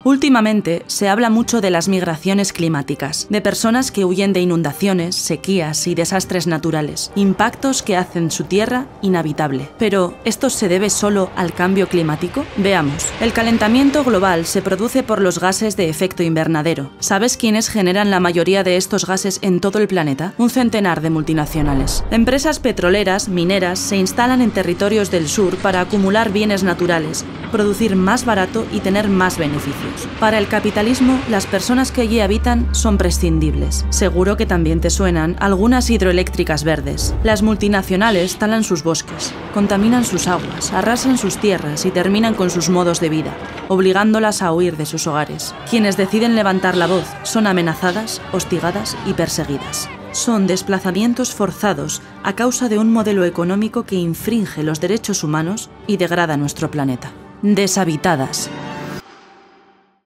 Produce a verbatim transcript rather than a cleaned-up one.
Últimamente se habla mucho de las migraciones climáticas, de personas que huyen de inundaciones, sequías y desastres naturales, impactos que hacen su tierra inhabitable. Pero, ¿esto se debe solo al cambio climático? Veamos. El calentamiento global se produce por los gases de efecto invernadero. ¿Sabes quiénes generan la mayoría de estos gases en todo el planeta? Un centenar de multinacionales. Empresas petroleras, mineras, se instalan en territorios del sur para acumular bienes naturales, producir más barato y tener más beneficios. Para el capitalismo, las personas que allí habitan son prescindibles. Seguro que también te suenan algunas hidroeléctricas verdes. Las multinacionales talan sus bosques, contaminan sus aguas, arrasan sus tierras y terminan con sus modos de vida, obligándolas a huir de sus hogares. Quienes deciden levantar la voz son amenazadas, hostigadas y perseguidas. Son desplazamientos forzados a causa de un modelo económico que infringe los derechos humanos y degrada nuestro planeta. Deshabitadas.